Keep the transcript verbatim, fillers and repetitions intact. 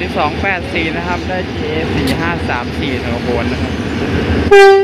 ที่สองแปดสี่นะครับได้ จี เอ สี่ห้าสามสี่หัวโขนนะครับ